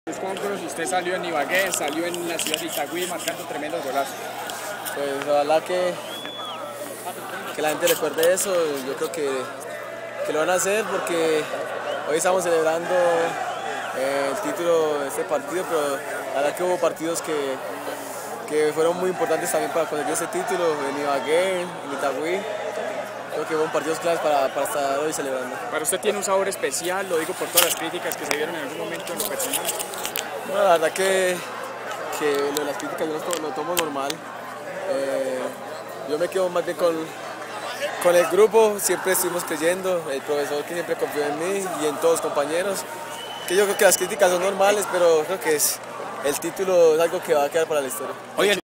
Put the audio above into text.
Juan Cruz, usted salió en Ibagué, salió en la ciudad de Itagüí marcando tremendos golazos. Pues ojalá que la gente recuerde eso. Yo creo que lo van a hacer porque hoy estamos celebrando el título de este partido, pero la verdad que hubo partidos que fueron muy importantes también para conseguir ese título, en Ibagué, en Itagüí. Creo que hubo partidos claves para estar hoy celebrando. Para usted tiene un sabor especial, lo digo por todas las críticas que se dieron en algún momento en lo personal. Bueno, la verdad que lo de las críticas yo lo tomo normal. Yo me quedo más bien con el grupo, siempre estuvimos creyendo, el profesor que siempre confió en mí y en todos los compañeros. Que yo creo que las críticas son normales, pero creo que el título es algo que va a quedar para la historia. Oye,